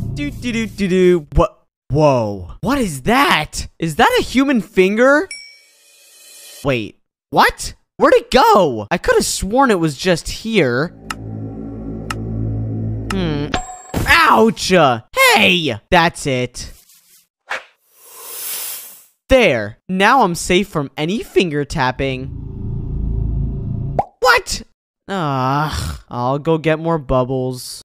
Do. What? Whoa. What is that? Is that a human finger? Wait. What? Where'd it go? I could have sworn it was just here. Ouch! Hey! That's it. There. Now I'm safe from any finger tapping. What? Ugh. I'll go get more bubbles.